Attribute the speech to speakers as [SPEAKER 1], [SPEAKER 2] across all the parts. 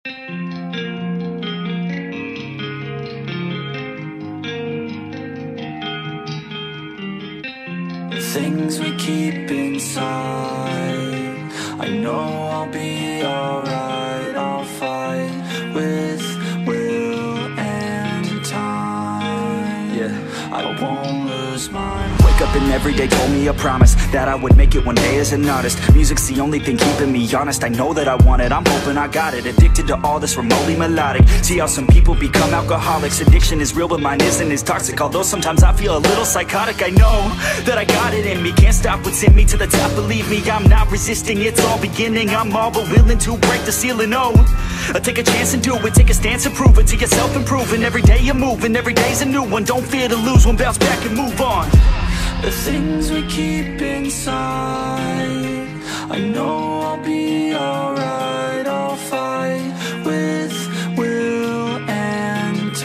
[SPEAKER 1] The things we keep inside, I know I'll be alright. I'll fight with will and time. Yeah, I won't lose mine. Wake up and every day told me a promise that I would make it one day as an artist. Music's the only thing keeping me honest. I know that I want it, I'm hoping I got it. Addicted to all this remotely melodic. See how some people become alcoholics. Addiction is real but mine isn't as toxic. Although sometimes I feel a little psychotic. I know that I got it in me, can't stop what's in me to the top. Believe me, I'm not resisting, it's all beginning. I'm all but willing to break the ceiling. Oh, take a chance and do it, take a stance and prove it to yourself, improving. Every day you're moving, every day's a new one. Don't fear to lose one, bounce back and move on. The things we keep inside, I know I'll be alright. I'll fight with will and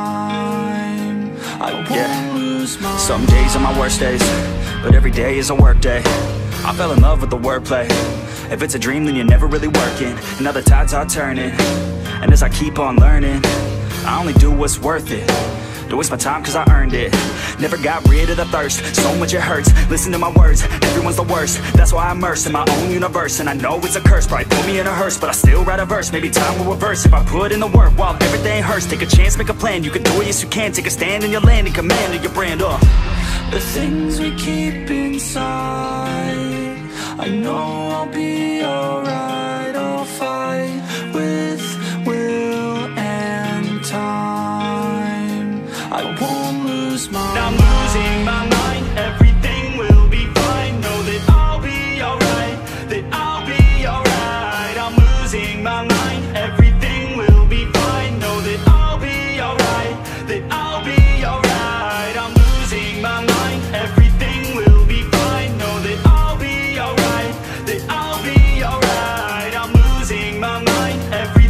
[SPEAKER 1] time. I won't lose my... Some days are my worst days, but every day is a work day. I fell in love with the wordplay. If it's a dream, then you're never really working. And now the tides are turning, and as I keep on learning, I only do what's worth it. Don't waste my time cause I earned it. Never got rid of the thirst, so much it hurts. Listen to my words, everyone's the worst. That's why I'm immersed in my own universe. And I know it's a curse, probably put me in a hearse, but I still write a verse. Maybe time will reverse if I put in the work while everything hurts. Take a chance, make a plan, you can do it, yes you can. Take a stand in your land and command of your brand. The things we keep inside, I know I'll be alright. I'll fight with will and time. I won't lose my mind. I'm losing my mind, everything will be fine. Know that I'll be alright, that I'll be alright. I'm losing my mind, everything will be fine. Know that I'll be alright, that I'll be alright. I'm losing my mind, everything will be fine. Know that I'll be alright, that I'll be alright. I'm losing my mind, everything